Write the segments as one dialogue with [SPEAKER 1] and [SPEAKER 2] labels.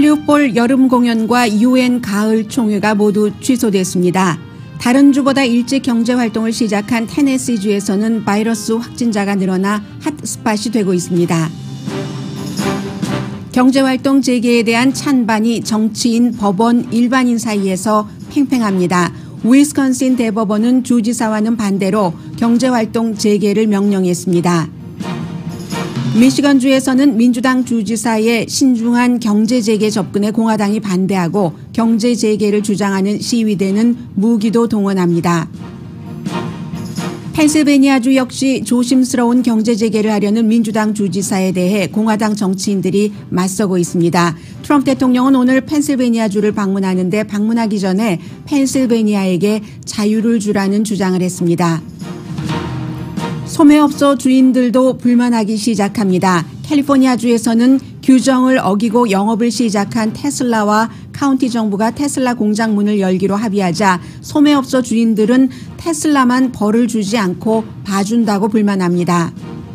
[SPEAKER 1] 올리브볼 여름 공연과 UN 가을 총회가 모두 취소됐습니다. 다른 주보다 일찍 경제활동을 시작한 테네시주에서는 바이러스 확진자가 늘어나 핫스팟이 되고 있습니다. 경제활동 재개에 대한 찬반이 정치인, 법원, 일반인 사이에서 팽팽합니다. 위스콘신 대법원은 주지사와는 반대로 경제활동 재개를 명령했습니다. 미시건주에서는 민주당 주지사의 신중한 경제재개 접근에 공화당이 반대하고 경제재개를 주장하는 시위대는 무기도 동원합니다. 펜실베니아주 역시 조심스러운 경제재개를 하려는 민주당 주지사에 대해 공화당 정치인들이 맞서고 있습니다. 트럼프 대통령은 오늘 펜실베니아주를 방문하는데 방문하기 전에 펜실베니아에게 자유를 주라는 주장을 했습니다. 소매업소 주인들도 불만하기 시작합니다. 캘리포니아주에서는 규정을 어기고 영업을 시작한 테슬라와 카운티 정부가 테슬라 공장 문을 열기로 합의하자 소매업소 주인들은 테슬라만 벌을 주지 않고 봐준다고 불만합니다.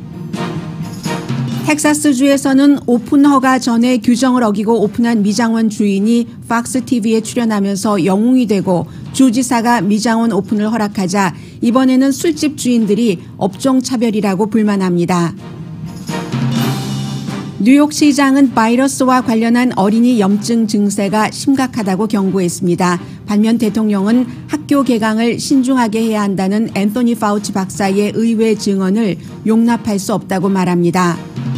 [SPEAKER 1] 텍사스주에서는 오픈 허가 전에 규정을 어기고 오픈한 미장원 주인이 팍스TV에 출연하면서 영웅이 되고 주지사가 미장원 오픈을 허락하자 이번에는 술집 주인들이 업종차별이라고 불만합니다. 뉴욕시장은 바이러스와 관련한 어린이 염증 증세가 심각하다고 경고했습니다. 반면 대통령은 학교 개강을 신중하게 해야 한다는 앤토니 파우치 박사의 의외 증언을 용납할 수 없다고 말합니다.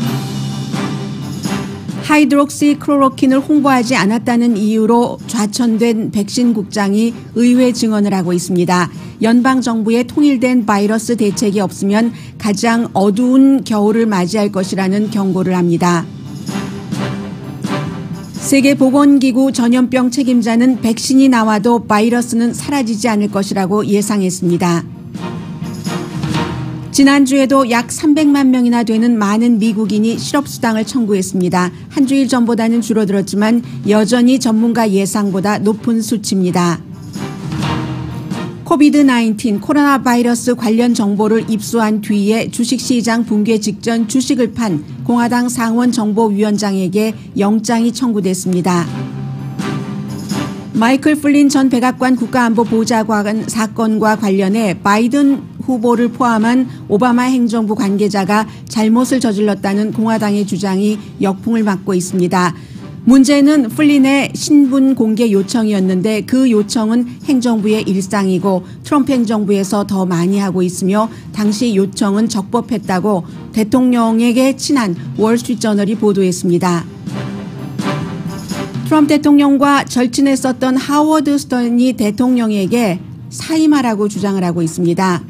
[SPEAKER 1] 하이드록시클로로킨을 홍보하지 않았다는 이유로 좌천된 백신 국장이 의외 증언을 하고 있습니다. 연방정부의 통일된 바이러스 대책이 없으면 가장 어두운 겨울을 맞이할 것이라는 경고를 합니다. 세계보건기구 전염병 책임자는 백신이 나와도 바이러스는 사라지지 않을 것이라고 예상했습니다. 지난주에도 약 300만 명이나 되는 많은 미국인이 실업수당을 청구했습니다. 한 주일 전보다는 줄어들었지만 여전히 전문가 예상보다 높은 수치입니다. 코비드-19 코로나 바이러스 관련 정보를 입수한 뒤에 주식시장 붕괴 직전 주식을 판 공화당 상원정보위원장에게 영장이 청구됐습니다. 마이클 플린 전 백악관 국가안보보좌관 사건과 관련해 바이든 후보를 포함한 오바마 행정부 관계자가 잘못을 저질렀다는 공화당의 주장이 역풍을 맞고 있습니다. 문제는 플린의 신분 공개 요청이었는데 그 요청은 행정부의 일상이고 트럼프 행정부에서 더 많이 하고 있으며 당시 요청은 적법했다고 대통령에게 친한 월스트리트저널이 보도했습니다. 트럼프 대통령과 절친했었던 하워드 스턴이 대통령에게 사임하라고 주장을 하고 있습니다.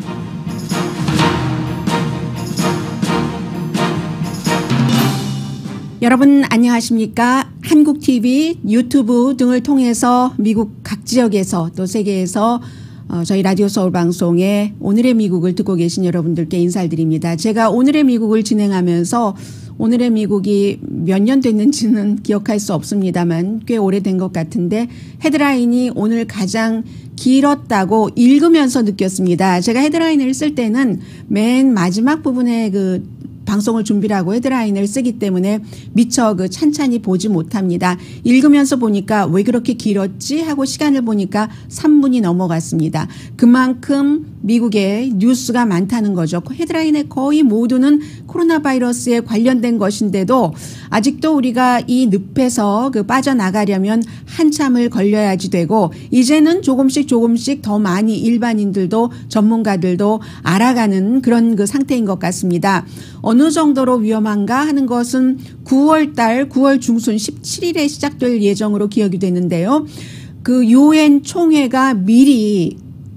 [SPEAKER 1] 여러분 안녕하십니까? 한국TV, 유튜브 등을 통해서 미국 각 지역에서 또 세계에서 저희 라디오 서울 방송에 오늘의 미국을 듣고 계신 여러분들께 인사를 드립니다. 제가 오늘의 미국을 진행하면서 오늘의 미국이 몇 년 됐는지는 기억할 수 없습니다만 꽤 오래된 것 같은데 헤드라인이 오늘 가장 길었다고 읽으면서 느꼈습니다. 제가 헤드라인을 쓸 때는 맨 마지막 부분에 방송을 준비를 하고 헤드라인을 쓰기 때문에 미처 찬찬히 보지 못합니다. 읽으면서 보니까 왜 그렇게 길었지 하고 시간을 보니까 3분이 넘어갔습니다. 그만큼 미국에 뉴스가 많다는 거죠. 헤드라인의 거의 모두는 코로나 바이러스에 관련된 것인데도 아직도 우리가 이 늪에서 빠져나가려면 한참을 걸려야지 되고 이제는 조금씩 더 많이 일반인들도 전문가들도 알아가는 그런 상태인 것 같습니다. 어느 정도로 위험한가 하는 것은 9월 중순 17일에 시작될 예정으로 기억이 되는데요. UN 총회가 미리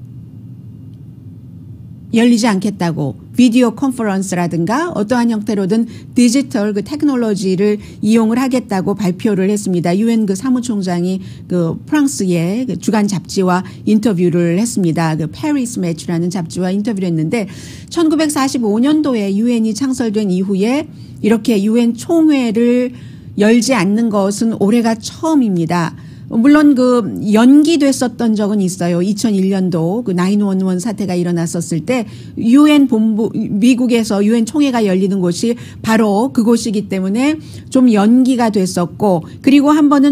[SPEAKER 1] 열리지 않겠다고 비디오 컨퍼런스라든가 어떠한 형태로든 디지털 테크놀로지를 이용을 하겠다고 발표를 했습니다. UN 사무총장이 프랑스의 주간 잡지와 인터뷰를 했습니다. 페리스 매치라는 잡지와 인터뷰를 했는데 1945년도에 UN이 창설된 이후에 이렇게 UN 총회를 열지 않는 것은 올해가 처음입니다. 물론 그 연기됐었던 적은 있어요. 2001년도 그 911 사태가 일어났었을 때 유엔 본부, 미국에서 유엔 총회가 열리는 곳이 바로 그곳이기 때문에 좀 연기가 됐었고, 그리고 한 번은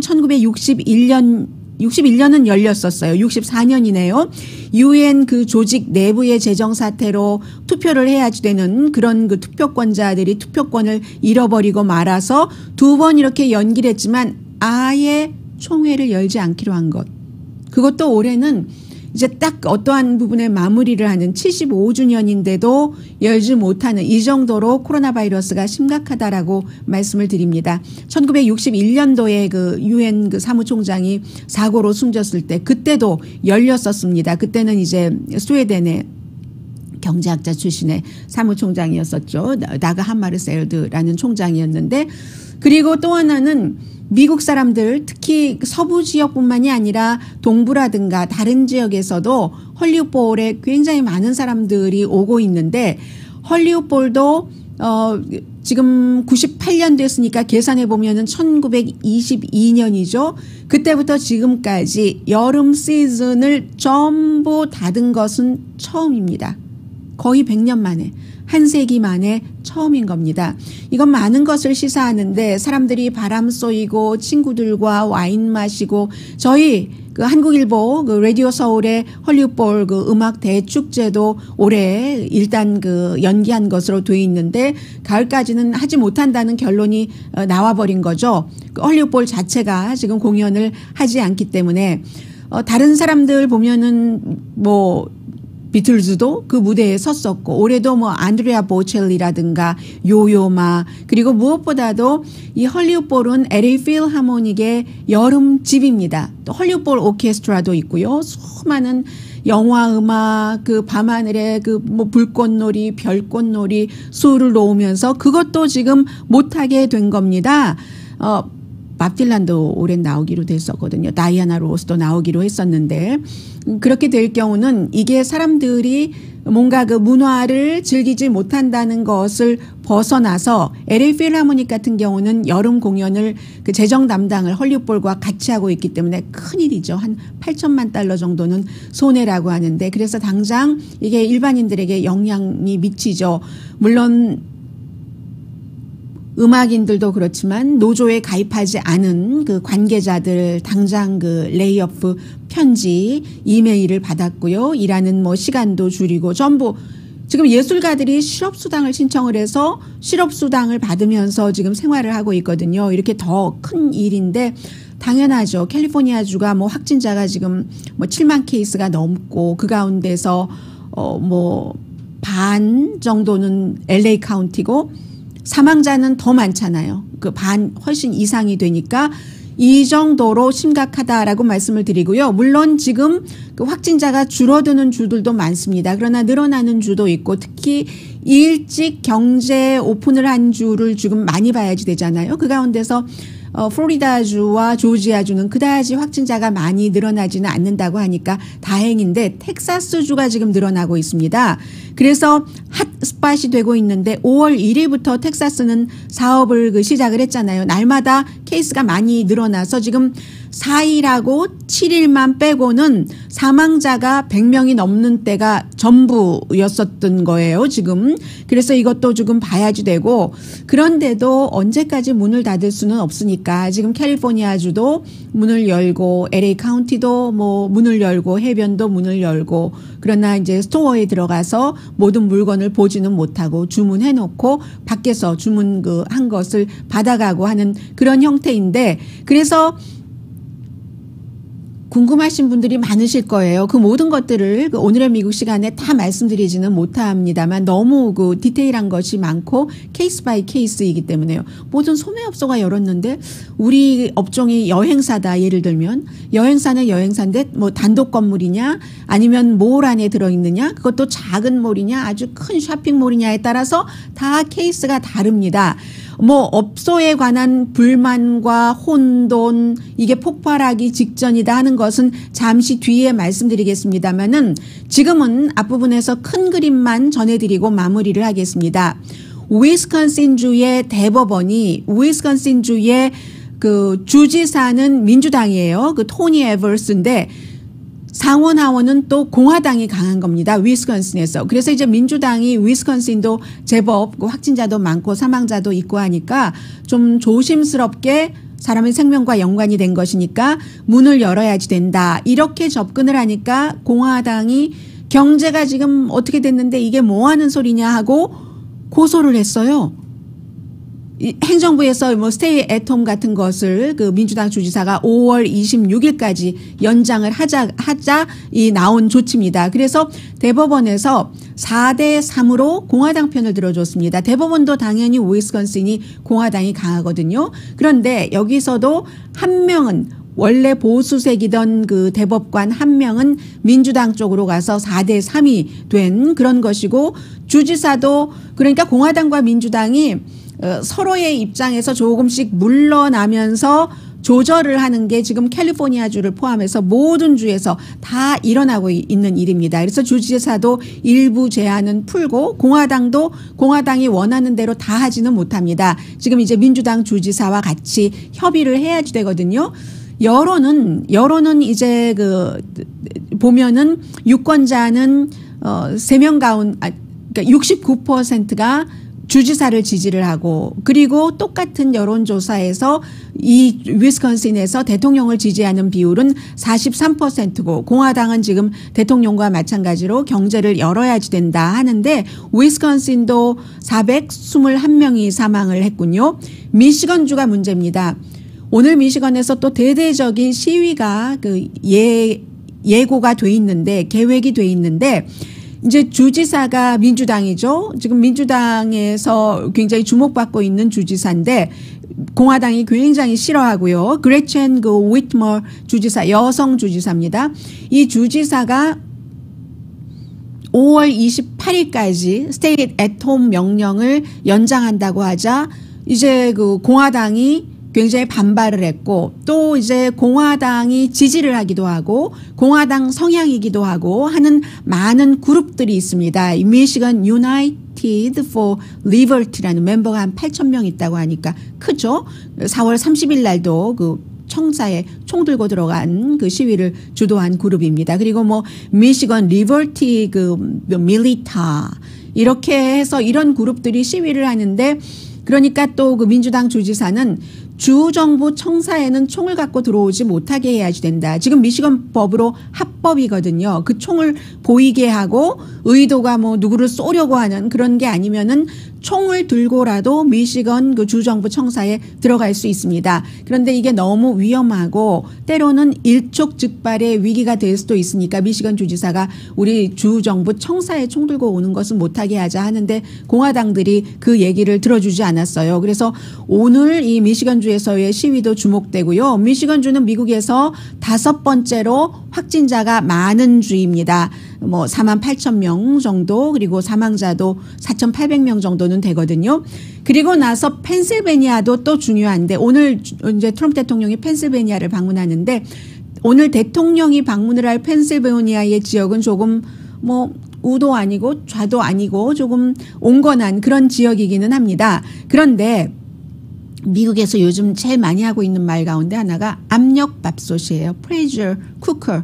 [SPEAKER 1] 1961년은 열렸었어요. 64년이네요. 유엔 그 조직 내부의 재정 사태로 투표를 해야지 되는 그런 그 투표권자들이 투표권을 잃어버리고 말아서 두 번 이렇게 연기를 했지만 아예 총회를 열지 않기로 한 것. 그것도 올해는 이제 딱 어떠한 부분에 마무리를 하는 75주년인데도 열지 못하는 이 정도로 코로나 바이러스가 심각하다라고 말씀을 드립니다. 1961년도에 그 유엔 그 사무총장이 사고로 숨졌을 때 그때도 열렸었습니다. 그때는 이제 스웨덴의 경제학자 출신의 사무총장이었었죠. 나그 함마르셀드라는 총장이었는데, 그리고 또 하나는 미국 사람들 특히 서부 지역뿐만이 아니라 동부라든가 다른 지역에서도 헐리우드볼에 굉장히 많은 사람들이 오고 있는데, 헐리우드볼도 지금 98년 됐으니까 계산해 보면은 1922년이죠. 그때부터 지금까지 여름 시즌을 전부 닫은 것은 처음입니다. 거의 100년 만에, 한 세기 만에 처음인 겁니다. 이건 많은 것을 시사하는데, 사람들이 바람 쏘이고 친구들과 와인 마시고, 저희 그 한국일보 그 라디오 서울의 헐리우드볼 그 음악 대축제도 올해 일단 그 연기한 것으로 돼 있는데 가을까지는 하지 못한다는 결론이 나와버린 거죠. 그 헐리우드볼 자체가 지금 공연을 하지 않기 때문에 다른 사람들 보면은 뭐 비틀즈도 그 무대에 섰었고, 올해도 뭐 안드레아 보첼리라든가 요요마, 그리고 무엇보다도 이 헐리우드볼은 LA 필하모닉의 여름집입니다. 또 헐리우드볼 오케스트라도 있고요. 수많은 영화 음악, 그 밤하늘에 그 뭐 불꽃놀이, 별꽃놀이, 수를 놓으면서 그것도 지금 못하게 된 겁니다. 밥 딜란도 올해 나오기로 됐었거든요. 다이아나 로스도 나오기로 했었는데, 그렇게 될 경우는 이게 사람들이 뭔가 그 문화를 즐기지 못한다는 것을 벗어나서 LA 필하모닉 같은 경우는 여름 공연을 그 재정 담당을 헐리우드볼과 같이 하고 있기 때문에 큰일이죠. 한 8천만 달러 정도는 손해라고 하는데, 그래서 당장 이게 일반인들에게 영향이 미치죠. 물론 음악인들도 그렇지만 노조에 가입하지 않은 그 관계자들 당장 그 레이오프 편지, 이메일을 받았고요. 일하는 뭐 시간도 줄이고 전부 지금 예술가들이 실업수당을 신청을 해서 실업수당을 받으면서 지금 생활을 하고 있거든요. 이렇게 더 큰 일인데 당연하죠. 캘리포니아주가 뭐 확진자가 지금 뭐 7만 케이스가 넘고 그 가운데서 뭐 반 정도는 LA 카운티고 사망자는 더 많잖아요. 그 반 훨씬 이상이 되니까 이 정도로 심각하다라고 말씀을 드리고요. 물론 지금 그 확진자가 줄어드는 주들도 많습니다. 그러나 늘어나는 주도 있고, 특히 일찍 경제 오픈을 한 주를 지금 많이 봐야지 되잖아요. 그 가운데서 플로리다주와 조지아주는 그다지 확진자가 많이 늘어나지는 않는다고 하니까 다행인데, 텍사스주가 지금 늘어나고 있습니다. 그래서 핫스팟이 되고 있는데 5월 1일부터 텍사스는 사업을 그 시작을 했잖아요. 날마다 케이스가 많이 늘어나서 지금 4일하고 7일만 빼고는 사망자가 100명이 넘는 때가 전부였었던 거예요, 지금. 그래서 이것도 지금 봐야지 되고, 그런데도 언제까지 문을 닫을 수는 없으니까 지금 캘리포니아주도 문을 열고 LA 카운티도 뭐 문을 열고 해변도 문을 열고, 그러나 이제 스토어에 들어가서 모든 물건을 보지는 못하고 주문해 놓고 밖에서 주문 그 한 것을 받아가고 하는 그런 형태인데, 그래서 궁금하신 분들이 많으실 거예요. 그 모든 것들을 그 오늘의 미국 시간에 다 말씀드리지는 못합니다만 너무 그 디테일한 것이 많고 케이스 바이 케이스이기 때문에요. 모든 소매업소가 열었는데 우리 업종이 여행사다, 예를 들면 여행사는 여행사인데 뭐 단독 건물이냐 아니면 몰 안에 들어있느냐, 그것도 작은 몰이냐 아주 큰 쇼핑몰이냐에 따라서 다 케이스가 다릅니다. 뭐 업소에 관한 불만과 혼돈, 이게 폭발하기 직전이다 하는 것은 잠시 뒤에 말씀드리겠습니다만은 지금은 앞부분에서 큰 그림만 전해드리고 마무리를 하겠습니다. 위스콘신주의 대법원이 위스콘신주의 그 주지사는 민주당이에요. 그 토니 에버스인데 상원 하원은 또 공화당이 강한 겁니다. 위스콘신에서. 그래서 이제 민주당이 위스콘신도 제법 확진자도 많고 사망자도 있고 하니까 좀 조심스럽게 사람의 생명과 연관이 된 것이니까 문을 열어야지 된다. 이렇게 접근을 하니까 공화당이 경제가 지금 어떻게 됐는데 이게 뭐 하는 소리냐 하고 고소를 했어요. 행정부에서 뭐 스테이 애톰 같은 것을 그 민주당 주지사가 5월 26일까지 연장을 하자 이 나온 조치입니다. 그래서 대법원에서 4대3으로 공화당 편을 들어줬습니다. 대법원도 당연히 위스콘신이 공화당이 강하거든요. 그런데 여기서도 한 명은 원래 보수색이던 그 대법관 한 명은 민주당 쪽으로 가서 4대3이 된 그런 것이고 주지사도 그러니까 공화당과 민주당이 서로의 입장에서 조금씩 물러나면서 조절을 하는 게 지금 캘리포니아주를 포함해서 모든 주에서 다 일어나고 있는 일입니다. 그래서 주지사도 일부 제한은 풀고 공화당도 공화당이 원하는 대로 다 하지는 못합니다. 지금 이제 민주당 주지사와 같이 협의를 해야지 되거든요. 여론은 이제 그 보면은 유권자는 3명 가운데 그러니까 69%가 주지사를 지지를 하고 그리고 똑같은 여론조사에서 이 위스콘신에서 대통령을 지지하는 비율은 43%고 공화당은 지금 대통령과 마찬가지로 경제를 열어야지 된다 하는데 위스콘신도 421명이 사망을 했군요. 미시건주가 문제입니다. 오늘 미시건에서 또 대대적인 시위가 그 예고가 돼 있는데 계획이 돼 있는데 이제 주지사가 민주당이죠. 지금 민주당에서 굉장히 주목받고 있는 주지사인데 공화당이 굉장히 싫어하고요. 그레첸 그 위트머 주지사 여성 주지사입니다. 이 주지사가 5월 28일까지 스테이 애톰 명령을 연장한다고 하자 이제 그 공화당이 굉장히 반발을 했고 또 이제 공화당이 지지를 하기도 하고 공화당 성향이기도 하고 하는 많은 그룹들이 있습니다. 미시건 유나이티드 포 리버티라는 멤버가 한 8,000명 있다고 하니까 크죠. 4월 30일 날도 그 청사에 총 들고 들어간 그 시위를 주도한 그룹입니다. 그리고 뭐 미시건 리버티 그 밀리타 이렇게 해서 이런 그룹들이 시위를 하는데 그러니까 또 그 민주당 주지사는 주정부 청사에는 총을 갖고 들어오지 못하게 해야지 된다. 지금 미시건 법으로 합법이거든요. 그 총을 보이게 하고 의도가 뭐 누구를 쏘려고 하는 그런 게 아니면은 총을 들고라도 미시건 그 주정부 청사에 들어갈 수 있습니다. 그런데 이게 너무 위험하고 때로는 일촉즉발의 위기가 될 수도 있으니까 미시건 주지사가 우리 주정부 청사에 총 들고 오는 것은 못하게 하자 하는데 공화당들이 그 얘기를 들어주지 않았어요. 그래서 오늘 이 미시건주에서의 시위도 주목되고요. 미시건주는 미국에서 5번째로 확진자가 많은 주입니다. 뭐 48,000명 정도 그리고 사망자도 4,800명 정도는 되거든요. 그리고 나서 펜실베니아도 또 중요한데 오늘 이제 트럼프 대통령이 펜실베니아를 방문하는데 오늘 대통령이 방문을 할 펜실베니아의 지역은 조금 뭐 우도 아니고 좌도 아니고 조금 온건한 그런 지역이기는 합니다. 그런데 미국에서 요즘 제일 많이 하고 있는 말 가운데 하나가 압력밥솥이에요. 프레셔 쿠커.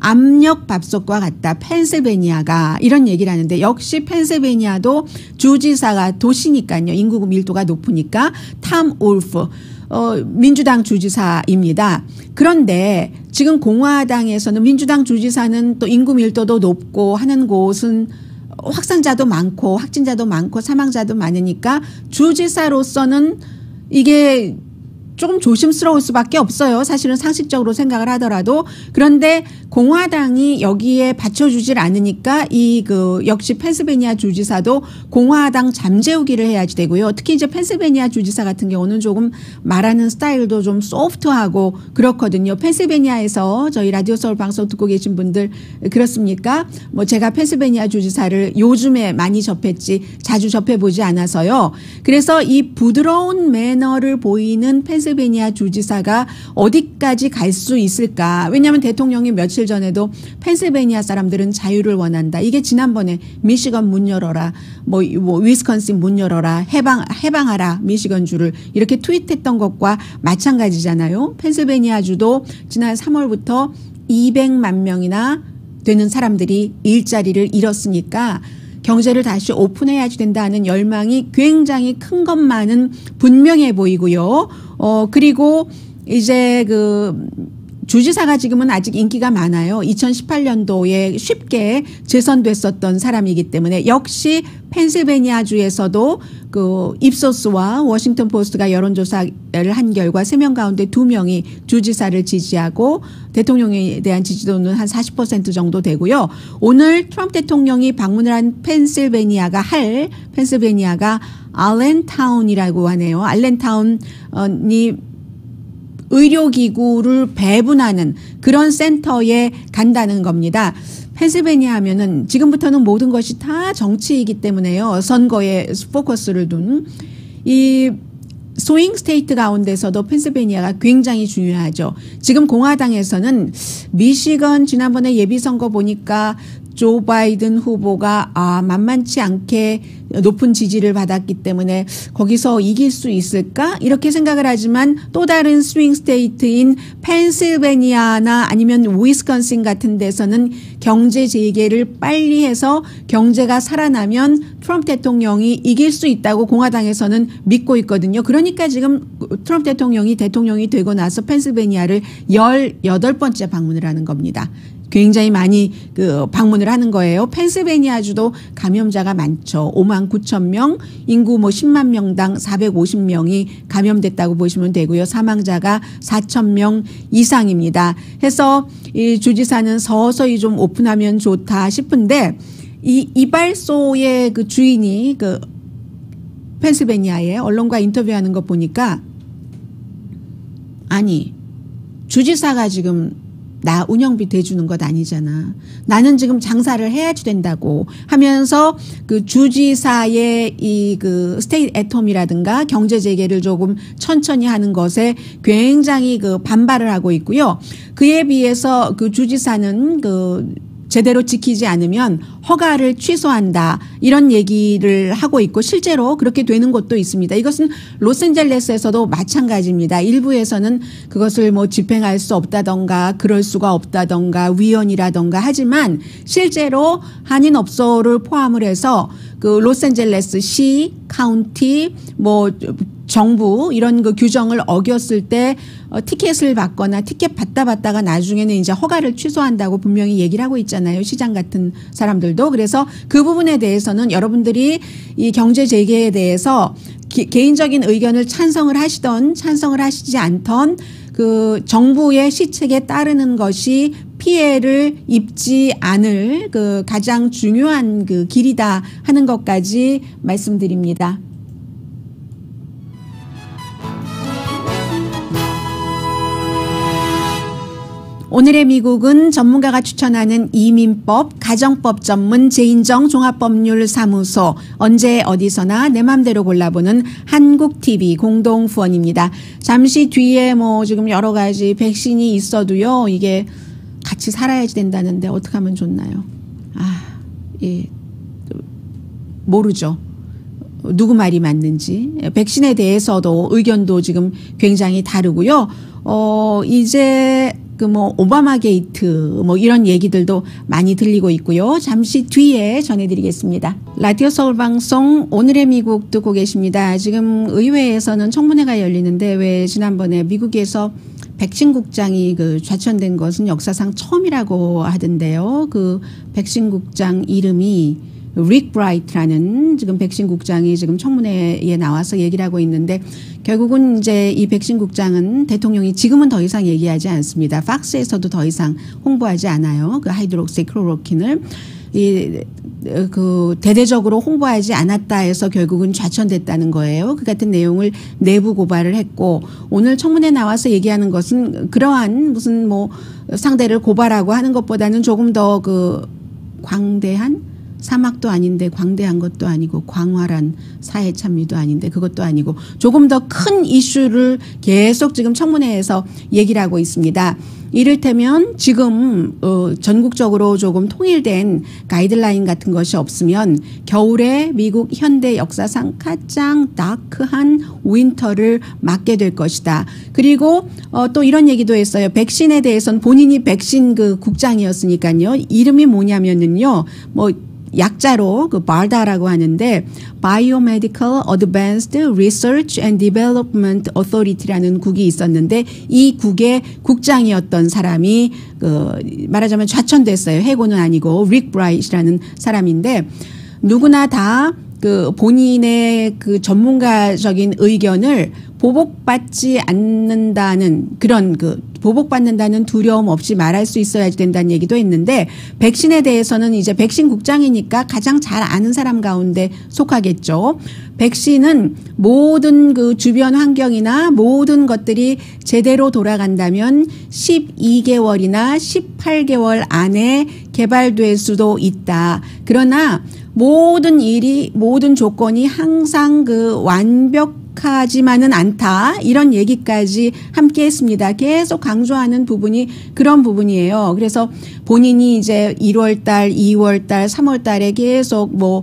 [SPEAKER 1] 압력밥솥과 같다. 펜실베니아가 이런 얘기를 하는데 역시 펜실베니아도 주지사가 도시니까요. 인구 밀도가 높으니까 탐 울프 민주당 주지사입니다. 그런데 지금 공화당에서는 민주당 주지사는 또 인구 밀도도 높고 하는 곳은 확산자도 많고 확진자도 많고 사망자도 많으니까 주지사로서는 이게 조금 조심스러울 수밖에 없어요. 사실은 상식적으로 생각을 하더라도. 그런데 공화당이 여기에 받쳐주질 않으니까 이 그 역시 펜실베니아 주지사도 공화당 잠재우기를 해야지 되고요. 특히 이제 펜실베니아 주지사 같은 경우는 조금 말하는 스타일도 좀 소프트하고 그렇거든요. 펜실베니아에서 저희 라디오 서울 방송 듣고 계신 분들 그렇습니까? 뭐 제가 펜실베니아 주지사를 요즘에 많이 접했지 자주 접해보지 않아서요. 그래서 이 부드러운 매너를 보이는 펜실베니아 펜실베니아 주지사가 어디까지 갈 수 있을까? 왜냐하면 대통령이 며칠 전에도 펜실베니아 사람들은 자유를 원한다. 이게 지난번에 미시건 문 열어라, 뭐 위스콘신 문 열어라, 해방하라 미시건주를 이렇게 트윗했던 것과 마찬가지잖아요. 펜실베니아주도 지난 3월부터 200만 명이나 되는 사람들이 일자리를 잃었으니까 경제를 다시 오픈해야 된다는 열망이 굉장히 큰 것만은 분명해 보이고요. 그리고 이제 주지사가 지금은 아직 인기가 많아요. 2018년도에 쉽게 재선됐었던 사람이기 때문에 역시 펜실베니아주에서도 입소스와 워싱턴 포스트가 여론조사를 한 결과 3명 가운데 2명이 주지사를 지지하고 대통령에 대한 지지도는 한 40% 정도 되고요. 오늘 트럼프 대통령이 방문을 한 펜실베니아가 알렌타운이라고 하네요. 알렌타운이 의료기구를 배분하는 그런 센터에 간다는 겁니다. 펜실베니아 하면은 지금부터는 모든 것이 다 정치이기 때문에요. 선거에 포커스를 둔 이 스윙 스테이트 가운데서도 펜실베니아가 굉장히 중요하죠. 지금 공화당에서는 미시건 지난번에 예비선거 보니까 조 바이든 후보가 만만치 않게 높은 지지를 받았기 때문에 거기서 이길 수 있을까? 이렇게 생각을 하지만 또 다른 스윙 스테이트인 펜실베니아나 아니면 위스콘신 같은 데서는 경제 재개를 빨리 해서 경제가 살아나면 트럼프 대통령이 이길 수 있다고 공화당에서는 믿고 있거든요. 그러니까 지금 트럼프 대통령이 되고 나서 펜실베니아를 18번째 방문을 하는 겁니다. 굉장히 많이 방문을 하는 거예요. 펜실베니아주도 감염자가 많죠. 5만 9천 명, 인구 10만 명당 450명이 감염됐다고 보시면 되고요. 사망자가 4천 명 이상입니다. 해서 이 주지사는 서서히 좀 오픈하면 좋다 싶은데 이 이발소의 주인이 펜실베니아에 언론과 인터뷰하는 거 보니까 아니 주지사가 지금 나 운영비 대주는 것 아니잖아. 나는 지금 장사를 해야지 된다고 하면서 주지사의 스테이트 애톰이라든가 경제 재개를 조금 천천히 하는 것에 굉장히 반발을 하고 있고요. 그에 비해서 주지사는 제대로 지키지 않으면 허가를 취소한다 이런 얘기를 하고 있고 실제로 그렇게 되는 곳도 있습니다. 이것은 로스앤젤레스에서도 마찬가지입니다. 일부에서는 그것을 집행할 수 없다던가 그럴 수가 없다던가 위헌이라던가 하지만 실제로 한인업소를 포함을 해서 로스앤젤레스 시, 카운티, 정부 이런 규정을 어겼을 때 티켓을 받거나 티켓 받다가 나중에는 이제 허가를 취소한다고 분명히 얘기를 하고 있잖아요. 시장 같은 사람들도. 그래서 그 부분에 대해서는 여러분들이 이 경제 재개에 대해서 개인적인 의견을 찬성을 하시지 않던 정부의 시책에 따르는 것이 피해를 입지 않을 가장 중요한 길이다 하는 것까지 말씀드립니다. 오늘의 미국은 전문가가 추천하는 이민법, 가정법 전문 재인정 종합법률사무소 언제 어디서나 내 맘대로 골라보는 한국TV 공동 후원입니다. 잠시 뒤에 지금 여러 가지 백신이 있어도요. 이게 같이 살아야지 된다는데 어떻게 하면 좋나요? 모르죠. 누구 말이 맞는지. 백신에 대해서도 의견도 지금 굉장히 다르고요. 이제 오바마 게이트 이런 얘기들도 많이 들리고 있고요. 잠시 뒤에 전해드리겠습니다. 라디오 서울 방송 오늘의 미국 듣고 계십니다. 지금 의회에서는 청문회가 열리는데 왜 지난번에 미국에서 백신 국장이 좌천된 것은 역사상 처음이라고 하던데요. 백신 국장 이름이 릭 브라이트라는 지금 백신 국장이 지금 청문회에 나와서 얘기를 하고 있는데 결국은 이제 이 백신 국장은 대통령이 지금은 더 이상 얘기하지 않습니다. 팍스에서도 더 이상 홍보하지 않아요. 하이드록시클로로킨을 대대적으로 홍보하지 않았다 해서 결국은 좌천됐다는 거예요. 그 같은 내용을 내부 고발을 했고 오늘 청문회 나와서 얘기하는 것은 그러한 무슨 상대를 고발하고 하는 것보다는 조금 더 광대한 사막도 아닌데 광대한 것도 아니고 광활한 사회 찬미도 아닌데 그것도 아니고 조금 더 큰 이슈를 계속 지금 청문회에서 얘기를 하고 있습니다. 이를테면 지금 전국적으로 조금 통일된 가이드라인 같은 것이 없으면 겨울에 미국 현대 역사상 가장 다크한 윈터를 맞게 될 것이다. 그리고 또 이런 얘기도 했어요. 백신에 대해서는 본인이 백신 그 국장이었으니까요. 이름이 뭐냐면은요. 뭐 약자로 그 BARDA라고 하는데 Biomedical Advanced Research and Development Authority라는 국이 있었는데 이 국의 국장이었던 사람이 말하자면 좌천됐어요. 해고는 아니고 릭 브라이트라는 사람인데 누구나 다 그 본인의 그 전문가적인 의견을 보복받지 않는다는 그런 보복받는다는 두려움 없이 말할 수 있어야 된다는 얘기도 했는데 백신에 대해서는 이제 백신 국장이니까 가장 잘 아는 사람 가운데 속하겠죠. 백신은 모든 그 주변 환경이나 모든 것들이 제대로 돌아간다면 12개월이나 18개월 안에 개발될 수도 있다. 그러나 모든 조건이 항상 그 완벽하지만은 않다. 이런 얘기까지 함께 했습니다. 계속 강조하는 부분이 그런 부분이에요. 그래서 본인이 이제 1월 달, 2월 달, 3월 달에 계속 뭐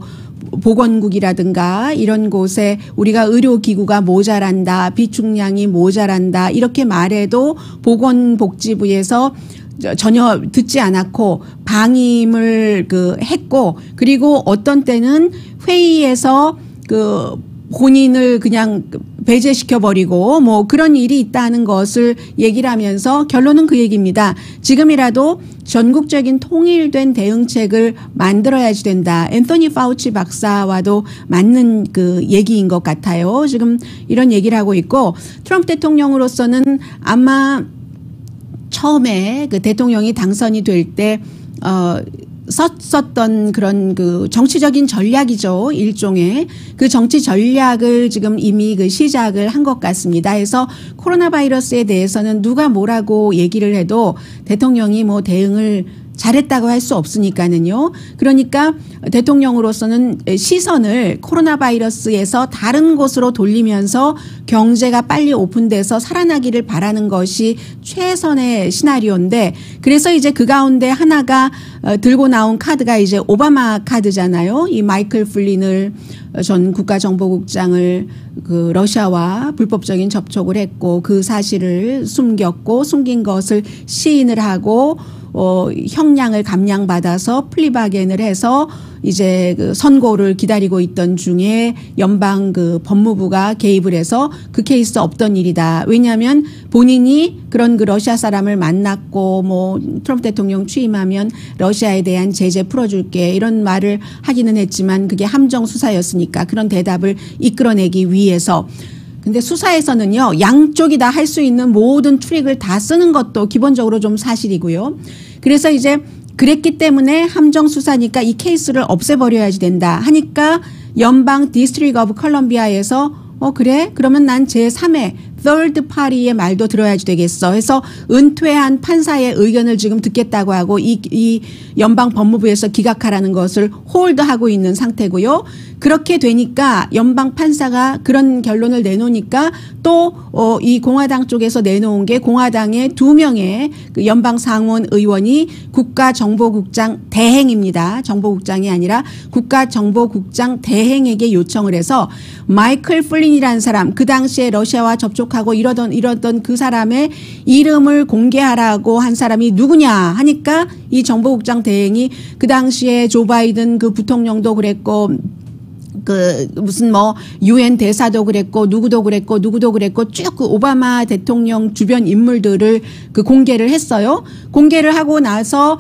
[SPEAKER 1] 보건국이라든가 이런 곳에 우리가 의료기구가 모자란다, 비축량이 모자란다 이렇게 말해도 보건복지부에서 전혀 듣지 않았고 방임을 했고 그리고 어떤 때는 회의에서 본인을 그냥 배제시켜 버리고 뭐 그런 일이 있다는 것을 얘기를 하면서 결론은 그 얘기입니다. 지금이라도 전국적인 통일된 대응책을 만들어야지 된다. 앤서니 파우치 박사와도 맞는 그 얘기인 것 같아요. 지금 이런 얘기를 하고 있고 트럼프 대통령으로서는 아마 처음에 그 대통령이 당선이 될 때 썼던 그런 그 정치적인 전략이죠. 일종의 그 정치 전략을 지금 이미 그 시작을 한 것 같습니다. 해서 코로나 바이러스에 대해서는 누가 뭐라고 얘기를 해도 대통령이 뭐 대응을 잘했다고 할 수 없으니까는요. 그러니까 대통령으로서는 시선을 코로나 바이러스에서 다른 곳으로 돌리면서 경제가 빨리 오픈돼서 살아나기를 바라는 것이 최선의 시나리오인데 그래서 이제 그 가운데 하나가 들고 나온 카드가 이제 오바마 카드잖아요. 이 마이클 플린을 전 국가정보국장을 그 러시아와 불법적인 접촉을 했고 그 사실을 숨긴 것을 시인을 하고 형량을 감량받아서 플리바겐을 해서 이제 그 선고를 기다리고 있던 중에 연방 그 법무부가 개입을 해서 그 케이스 없던 일이다. 왜냐하면 본인이 그런 그 러시아 사람을 만났고 뭐 트럼프 대통령 취임하면 러시아에 대한 제재 풀어줄게 이런 말을 하기는 했지만 그게 함정 수사였으니까 그런 대답을 이끌어내기 위해서 근데 수사에서는요 양쪽이 다 할 수 있는 모든 트릭을 다 쓰는 것도 기본적으로 좀 사실이고요. 그래서 이제 그랬기 때문에 함정 수사니까 이 케이스를 없애버려야지 된다 하니까 연방 디스트릭 오브 컬럼비아에서 그래? 그러면 난 제3의 third party의 말도 들어야지 되겠어. 해서 은퇴한 판사의 의견을 지금 듣겠다고 하고 이 연방 법무부에서 기각하라는 것을 홀드하고 있는 상태고요. 그렇게 되니까 연방 판사가 그런 결론을 내놓으니까 또 이 공화당 쪽에서 내놓은 게 공화당의 2명의 그 연방 상원 의원이 국가정보국장 대행입니다. 정보국장이 아니라 국가정보국장 대행에게 요청을 해서 마이클 플린이라는 사람 그 당시에 러시아와 접촉하고 이러던 그 사람의 이름을 공개하라고 한 사람이 누구냐 하니까 이 정보국장 대행이 그 당시에 조 바이든 그 부통령도 그랬고 그 무슨 뭐 UN 대사도 그랬고 누구도 그랬고 쭉 그 오바마 대통령 주변 인물들을 그 공개를 했어요. 공개를 하고 나서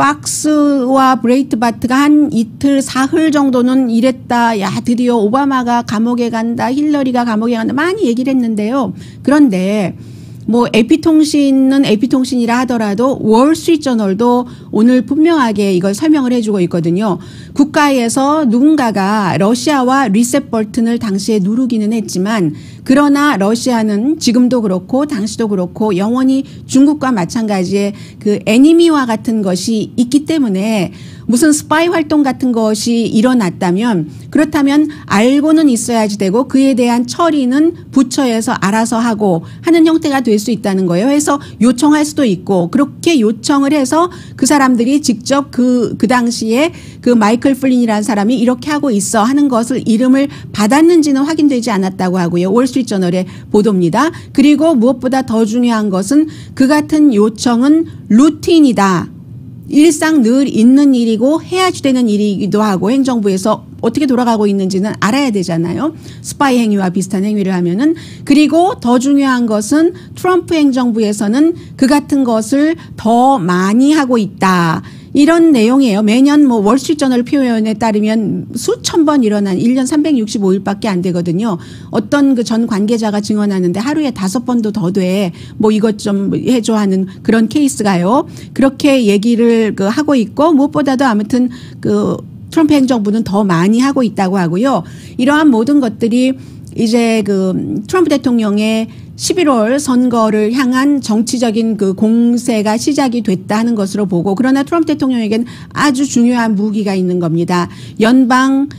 [SPEAKER 1] 팍스와 브레이트바트가 한 이틀 사흘 정도는 이랬다. 야 드디어 오바마가 감옥에 간다. 힐러리가 감옥에 간다. 많이 얘기를 했는데요. 그런데 뭐 AP통신은 AP통신이라 하더라도 월스트리트저널도 오늘 분명하게 이걸 설명을 해주고 있거든요. 국가에서 누군가가 러시아와 리셋 버튼을 당시에 누르기는 했지만 그러나 러시아는 지금도 그렇고 당시도 그렇고 영원히 중국과 마찬가지의 그 애니미와 같은 것이 있기 때문에 무슨 스파이 활동 같은 것이 일어났다면 그렇다면 알고는 있어야지 되고 그에 대한 처리는 부처에서 알아서 하고 하는 형태가 될 수 있다는 거예요. 해서 요청할 수도 있고 그렇게 요청을 해서 그 사람들이 직접 그 당시에 그 마이클 플린이라는 사람이 이렇게 하고 있어 하는 것을 이름을 받았는지는 확인되지 않았다고 하고요. 월스트리트저널의 보도입니다. 그리고 무엇보다 더 중요한 것은 그 같은 요청은 루틴이다. 일상 늘 있는 일이고 해야지 되는 일이기도 하고 행정부에서 어떻게 돌아가고 있는지는 알아야 되잖아요. 스파이 행위와 비슷한 행위를 하면은. 그리고 더 중요한 것은 트럼프 행정부에서는 그 같은 것을 더 많이 하고 있다. 이런 내용이에요. 매년 뭐 월스트리트저널 표현에 따르면 수천 번 일어난 1년 365일밖에 안 되거든요. 어떤 그 전 관계자가 증언하는데 하루에 5번도 더 돼. 뭐 이것 좀 해줘 하는 그런 케이스가요. 그렇게 얘기를 하고 있고 무엇보다도 아무튼 그 트럼프 행정부는 더 많이 하고 있다고 하고요. 이러한 모든 것들이 이제 그 트럼프 대통령의 11월 선거를 향한 정치적인 그 공세가 시작이 됐다 하는 것으로 보고 그러나 트럼프 대통령에겐 아주 중요한 무기가 있는 겁니다. 연방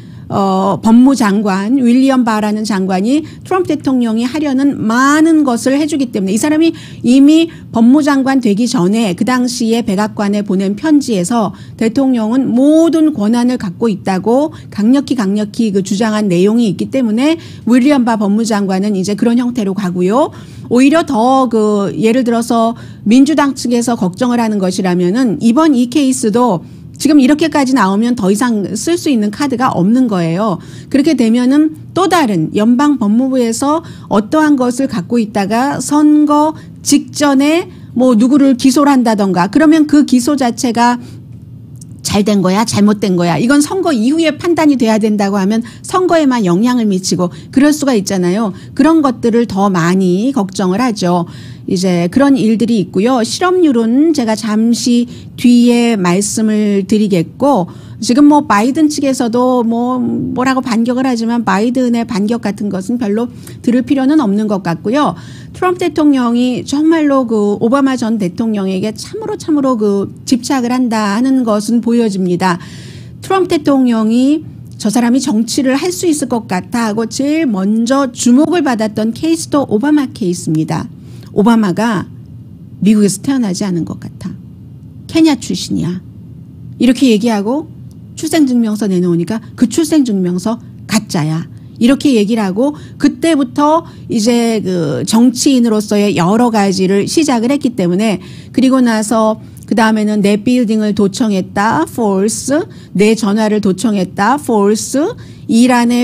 [SPEAKER 1] 법무장관 윌리엄 바라는 장관이 트럼프 대통령이 하려는 많은 것을 해주기 때문에 이 사람이 이미 법무장관 되기 전에 그 당시에 백악관에 보낸 편지에서 대통령은 모든 권한을 갖고 있다고 강력히 그 주장한 내용이 있기 때문에 윌리엄 바 법무장관은 이제 그런 형태로 가고요. 오히려 더 그 예를 들어서 민주당 측에서 걱정을 하는 것이라면은 이번 이 케이스도 지금 이렇게까지 나오면 더 이상 쓸 수 있는 카드가 없는 거예요. 그렇게 되면은 또 다른 연방 법무부에서 어떠한 것을 갖고 있다가 선거 직전에 뭐 누구를 기소를 한다던가 그러면 그 기소 자체가 잘된 거야 잘못된 거야 이건 선거 이후에 판단이 돼야 된다고 하면 선거에만 영향을 미치고 그럴 수가 있잖아요. 그런 것들을 더 많이 걱정을 하죠. 이제 그런 일들이 있고요. 실업률은 제가 잠시 뒤에 말씀을 드리겠고 지금 뭐 바이든 측에서도 뭐라고 반격을 하지만 바이든의 반격 같은 것은 별로 들을 필요는 없는 것 같고요. 트럼프 대통령이 정말로 그 오바마 전 대통령에게 참으로 그 집착을 한다 하는 것은 보여집니다. 트럼프 대통령이 저 사람이 정치를 할 수 있을 것 같아 하고 제일 먼저 주목을 받았던 케이스도 오바마 케이스입니다. 오바마가 미국에서 태어나지 않은 것 같아. 케냐 출신이야. 이렇게 얘기하고 출생증명서 내놓으니까 그 출생증명서 가짜야. 이렇게 얘기를 하고 그때부터 이제 그 정치인으로서의 여러 가지를 시작을 했기 때문에 그리고 나서 그 다음에는 내 빌딩을 도청했다. false. 내 전화를 도청했다. false. 이란의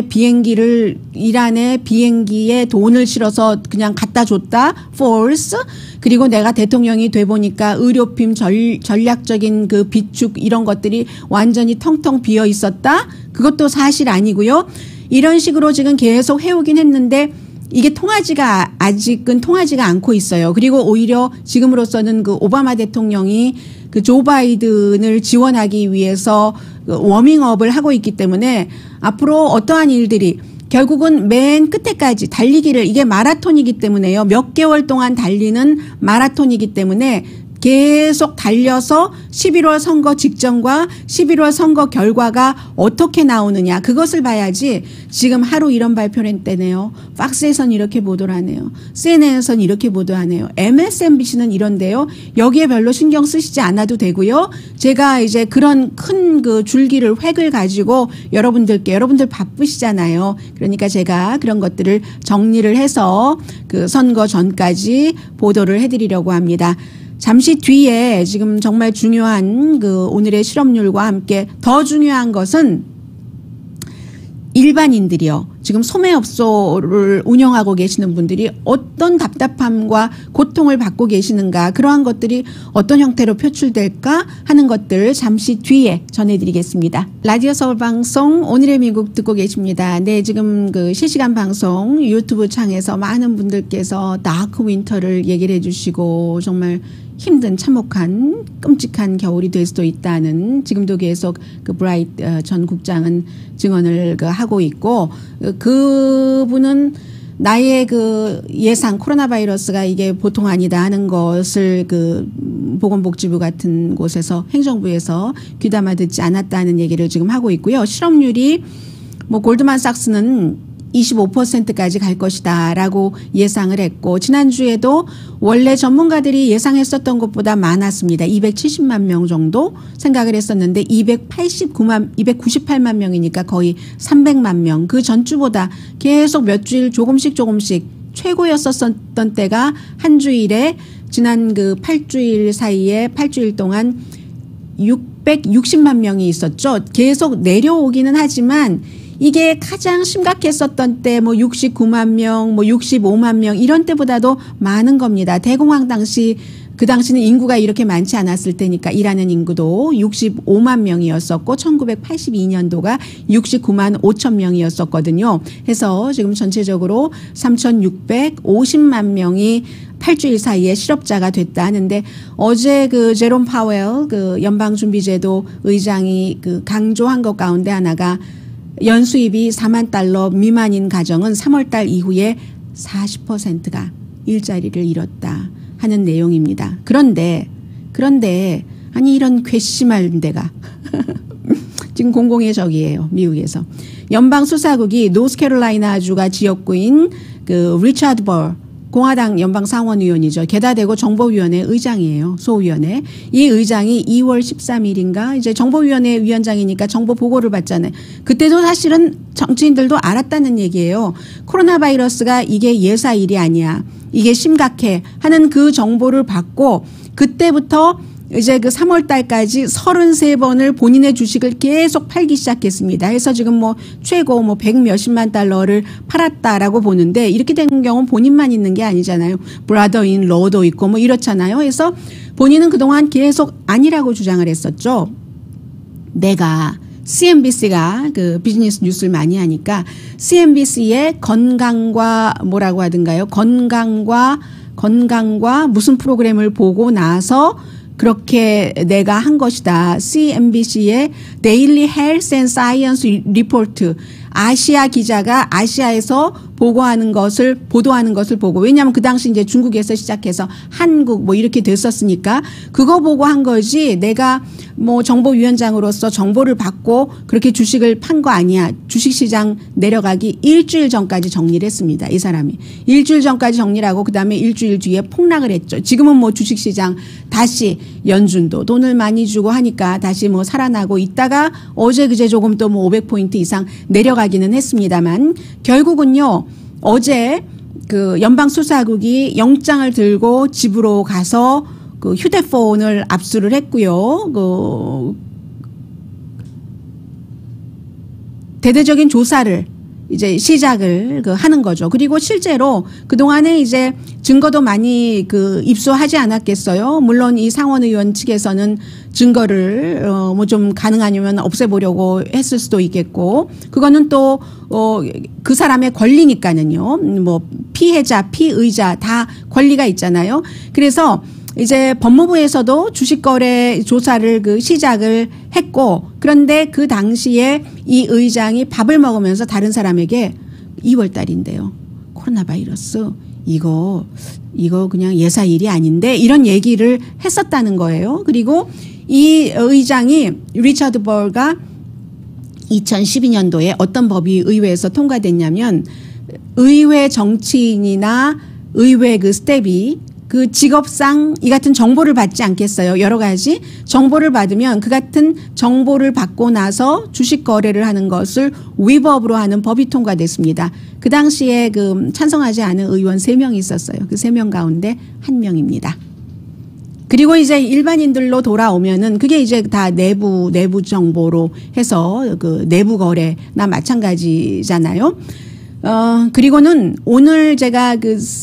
[SPEAKER 1] 비행기에 돈을 실어서 그냥 갖다 줬다. false. 그리고 내가 대통령이 돼 보니까 의료품 전략적인 그 비축 이런 것들이 완전히 텅텅 비어 있었다. 그것도 사실 아니고요. 이런 식으로 지금 계속 해오긴 했는데 이게 아직은 통하지가 않고 있어요. 그리고 오히려 지금으로서는 그 오바마 대통령이 그 조 바이든을 지원하기 위해서 워밍업을 하고 있기 때문에 앞으로 어떠한 일들이 결국은 맨 끝에까지 달리기를 이게 마라톤이기 때문에요. 몇 개월 동안 달리는 마라톤이기 때문에 계속 달려서 11월 선거 직전과 11월 선거 결과가 어떻게 나오느냐 그것을 봐야지 지금 하루 이런 발표를 했대네요. 팍스에선 이렇게 보도를 하네요. CNN에선 이렇게 보도하네요. MSNBC는 이런데요. 여기에 별로 신경 쓰시지 않아도 되고요. 제가 이제 그런 큰 그 줄기를 획을 가지고 여러분들 바쁘시잖아요. 그러니까 제가 그런 것들을 정리를 해서 그 선거 전까지 보도를 해드리려고 합니다. 잠시 뒤에 지금 정말 중요한 그 오늘의 실업률과 함께 더 중요한 것은 일반인들이요. 지금 소매업소를 운영하고 계시는 분들이 어떤 답답함과 고통을 받고 계시는가 그러한 것들이 어떤 형태로 표출될까 하는 것들 잠시 뒤에 전해드리겠습니다. 라디오 서울 방송 오늘의 미국 듣고 계십니다. 네, 지금 그 실시간 방송 유튜브 창에서 많은 분들께서 다크 윈터를 얘기를 해주시고 정말 힘든 참혹한 끔찍한 겨울이 될 수도 있다는 지금도 계속 그 브라이트 전 국장은 증언을 하고 있고 그분은 나의 그 예상 코로나 바이러스가 이게 보통 아니다 하는 것을 그 보건복지부 같은 곳에서 행정부에서 귀담아 듣지 않았다는 얘기를 지금 하고 있고요. 실업률이 뭐 골드만삭스는 25%까지 갈 것이다라고 예상을 했고, 지난주에도 원래 전문가들이 예상했었던 것보다 많았습니다. 270만 명 정도 생각을 했었는데 298만 명이니까 거의 300만 명. 그 전주보다 계속 몇 주일 조금씩 최고였었던 때가 한 주일에 지난 그 8주일 사이에 8주일 동안 660만 명이 있었죠. 계속 내려오기는 하지만 이게 가장 심각했었던 때 뭐 69만 명, 뭐 65만 명 이런 때보다도 많은 겁니다. 대공황 당시 그 당시는 인구가 이렇게 많지 않았을 때니까 일하는 인구도 65만 명이었었고 1982년도가 69만 5천 명이었었거든요. 해서 지금 전체적으로 3,650만 명이 8주일 사이에 실업자가 됐다 하는데, 어제 그 제롬 파웰 그 연방준비제도 의장이 그 강조한 것 가운데 하나가 연수입이 4만 달러 미만인 가정은 3월 달 이후에 40%가 일자리를 잃었다 하는 내용입니다. 그런데 아니 이런 괘씸한 데가 지금 공공의 적이에요. 미국에서. 연방수사국이 노스캐롤라이나주가 지역구인 그 리차드 벌 공화당 연방상원의원이죠. 게다대고 정보위원회 의장이에요. 소위원회. 이 의장이 2월 13일인가 이제 정보위원회 위원장이니까 정보 보고를 받잖아요. 그때도 사실은 정치인들도 알았다는 얘기예요. 코로나 바이러스가 이게 예사일이 아니야. 이게 심각해 하는 그 정보를 받고 그때부터 이제 그 3월 달까지 33번을 본인의 주식을 계속 팔기 시작했습니다. 해서 지금 뭐 최고 뭐 100 몇십만 달러를 팔았다라고 보는데, 이렇게 된 경우는 본인만 있는 게 아니잖아요. 브라더인 러도 있고 뭐 이렇잖아요. 해서 본인은 그동안 계속 아니라고 주장을 했었죠. 내가 CNBC가 그 비즈니스 뉴스를 많이 하니까 CNBC의 건강과 뭐라고 하던가요? 건강과 무슨 프로그램을 보고 나서 그렇게 내가 한 것이다. CNBC의 Daily Health and Science Report, 아시아 기자가 아시아에서 보도하는 것을 보고, 왜냐하면 그 당시 이제 중국에서 시작해서 한국 뭐 이렇게 됐었으니까 그거 보고 한 거지, 내가 뭐 정보위원장으로서 정보를 받고 그렇게 주식을 판 거 아니야. 주식시장 내려가기 일주일 전까지 정리를 했습니다. 이 사람이. 일주일 전까지 정리를 하고 그다음에 일주일 뒤에 폭락을 했죠. 지금은 뭐 주식시장 다시 연준도 돈을 많이 주고 하니까 다시 뭐 살아나고 있다가 어제 그제 조금 또 뭐 500포인트 이상 내려가기는 했습니다만, 결국은요 어제 그 연방수사국이 영장을 들고 집으로 가서 그 휴대폰을 압수를 했고요. 그 대대적인 조사를 이제 시작을 하는 거죠. 그리고 실제로 그동안에 이제 증거도 많이 입수하지 않았겠어요. 물론 이 상원의원 측에서는 증거를 뭐 좀 가능하면 없애보려고 했을 수도 있겠고, 그거는 또 그 사람의 권리니까는요. 뭐 피해자, 피의자 다 권리가 있잖아요. 그래서 이제 법무부에서도 주식거래 조사를 시작을 했고, 그런데 그 당시에 이 의장이 밥을 먹으면서 다른 사람에게 2월 달인데요. 코로나 바이러스 이거 그냥 예사일이 아닌데 이런 얘기를 했었다는 거예요. 그리고 이 의장이 리차드 벌가 2012년도에 어떤 법이 의회에서 통과됐냐면, 의회 정치인이나 의회 스텝이 그 직업상 이 같은 정보를 받지 않겠어요. 여러 가지 정보를 받으면 그 같은 정보를 받고 나서 주식 거래를 하는 것을 위법으로 하는 법이 통과됐습니다. 그 당시에 찬성하지 않은 의원 3명이 있었어요. 그 3명 가운데 1명입니다. 그리고 이제 일반인들로 돌아오면은 그게 이제 다 내부 정보로 해서 내부 거래나 마찬가지잖아요. 그리고는 오늘 제가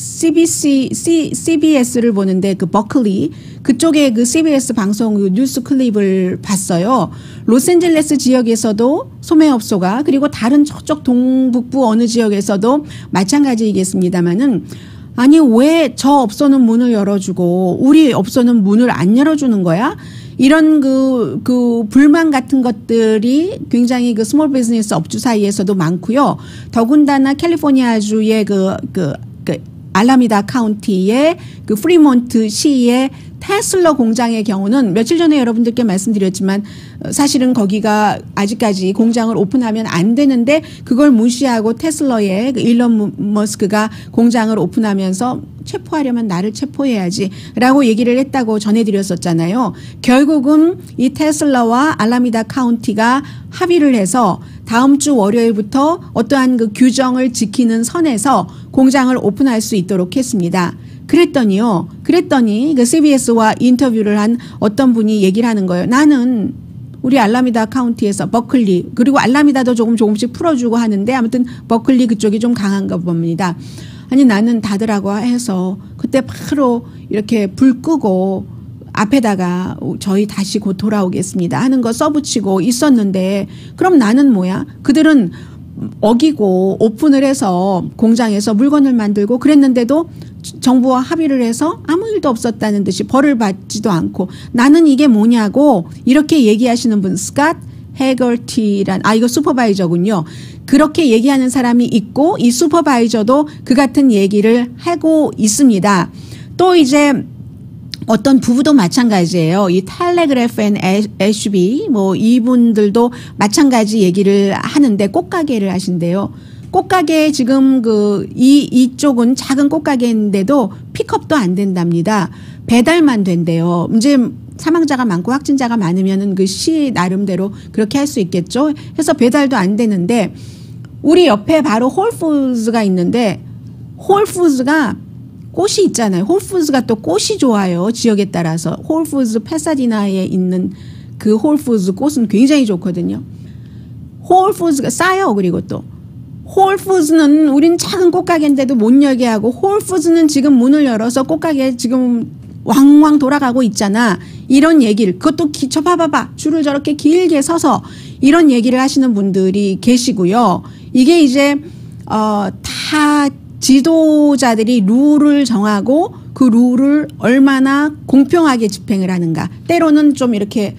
[SPEAKER 1] CBS를 보는데 버클리 그쪽에 CBS 방송 뉴스 클립을 봤어요. 로스앤젤레스 지역에서도 소매업소가, 그리고 다른 저쪽 동북부 어느 지역에서도 마찬가지이겠습니다만은, 아니 왜 저 업소는 문을 열어주고 우리 업소는 문을 안 열어주는 거야? 이런 그 불만 같은 것들이 굉장히 그 스몰 비즈니스 업주 사이에서도 많고요. 더군다나 캘리포니아주의 그 알라미다 카운티의 그 프리몬트 시의 테슬라 공장의 경우는 며칠 전에 여러분들께 말씀드렸지만 사실은 거기가 아직까지 공장을 오픈하면 안 되는데 그걸 무시하고 테슬라의 그 일론 머스크가 공장을 오픈하면서 체포하려면 나를 체포해야지 라고 얘기를 했다고 전해드렸었잖아요. 결국은 이 테슬라와 알라미다 카운티가 합의를 해서 다음 주 월요일부터 어떠한 그 규정을 지키는 선에서 공장을 오픈할 수 있도록 했습니다. 그랬더니 그 CBS와 인터뷰를 한 어떤 분이 얘기를 하는 거예요. 나는 우리 알라미다 카운티에서 버클리, 그리고 알라미다도 조금씩 풀어주고 하는데 아무튼 버클리 그쪽이 좀 강한가 봅니다. 아니 나는 닫으라고 해서 그때 바로 이렇게 불 끄고 앞에다가 저희 다시 곧 돌아오겠습니다 하는 거 써붙이고 있었는데 그럼 나는 뭐야? 그들은 어기고 오픈을 해서 공장에서 물건을 만들고 그랬는데도 정부와 합의를 해서 아무 일도 없었다는 듯이 벌을 받지도 않고 나는 이게 뭐냐고 이렇게 얘기하시는 분 스캇 해거티란 이거 슈퍼바이저군요. 그렇게 얘기하는 사람이 있고 이 슈퍼바이저도 그 같은 얘기를 하고 있습니다. 또 이제 어떤 부부도 마찬가지예요. 이 텔레그래프 앤 애쉬비 이분들도 마찬가지 얘기를 하는데 꽃가게를 하신대요. 꽃가게 지금 이쪽은 작은 꽃가게인데도 픽업도 안 된답니다. 배달만 된대요. 이제 사망자가 많고 확진자가 많으면은 그 시 나름대로 그렇게 할 수 있겠죠. 해서 배달도 안 되는데 우리 옆에 바로 홀푸드가 있는데 홀푸드가 꽃이 있잖아요. 홀푸드가 또 꽃이 좋아요. 지역에 따라서. 홀푸드 패사디나에 있는 그 홀푸드 꽃은 굉장히 좋거든요. 홀푸드가 싸요. 그리고 또 홀푸드는 우린 작은 꽃가게인데도 못 열게 하고 홀푸드는 지금 문을 열어서 꽃가게 지금 왕왕 돌아가고 있잖아. 이런 얘기를 그것도 저 봐봐봐. 줄을 저렇게 길게 서서 이런 얘기를 하시는 분들이 계시고요. 이게 이제 다 지도자들이 룰을 정하고 그 룰을 얼마나 공평하게 집행을 하는가. 때로는 좀 이렇게